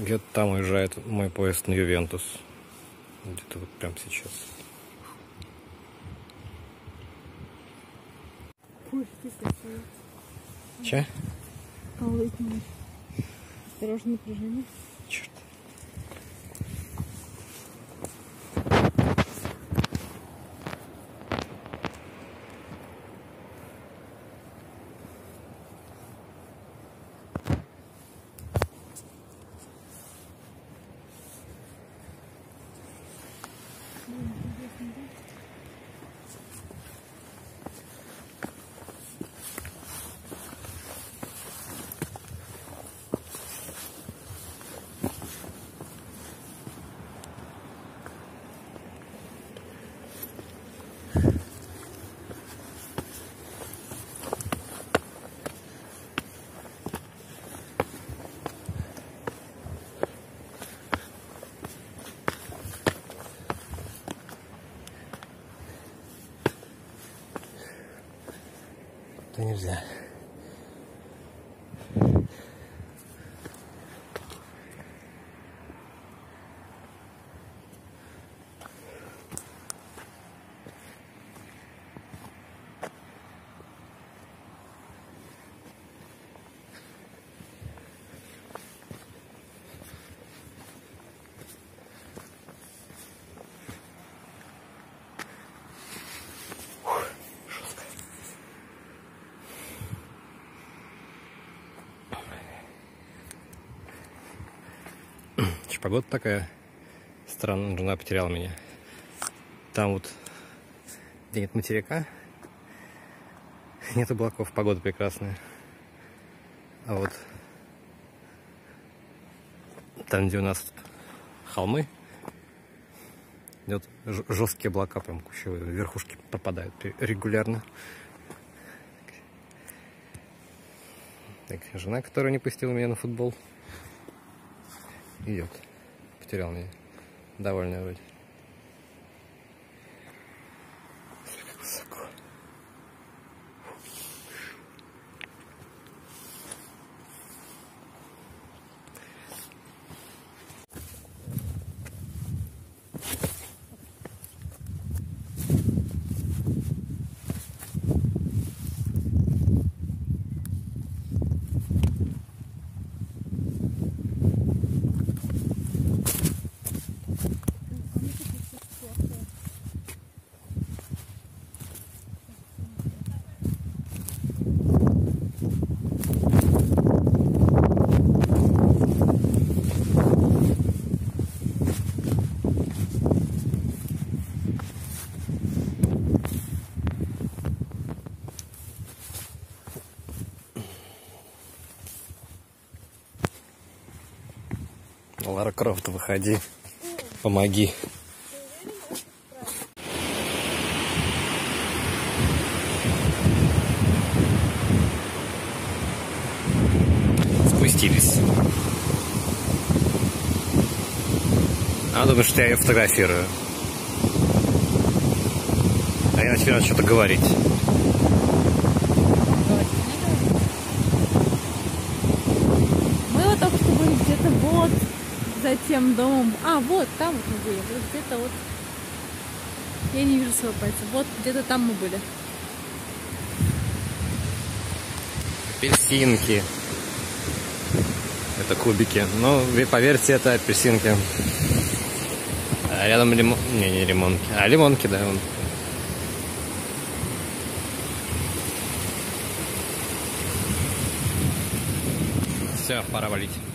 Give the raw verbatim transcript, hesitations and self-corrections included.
Где-то там уезжает мой поезд на Ювентус. Где-то вот прямо сейчас. Че? Осторожно, напряжение. Черт. Это нельзя. Погода такая странная, жена потеряла меня. Там вот, где нет материка, нет облаков, погода прекрасная. А вот там, где у нас холмы, идет жесткие облака, прям кучевые, верхушки попадают регулярно. Так, жена, которая не пустила меня на футбол, идет. Потерял меня. Довольная вроде. Как высоко. Лара Крофт, выходи, помоги. Спустились. Она думает, что я ее фотографирую. А я начинаю что-то говорить. Мы вот только что были где-то вот за тем домом. А, вот там вот мы были. Вот где-то вот. Я не вижу своего пальца. Вот где-то там мы были. Апельсинки. Это кубики. Ну, вы поверьте, это апельсинки. А рядом лимон... Не, не лимонки. А, лимонки, да. Вон. Все, пора валить.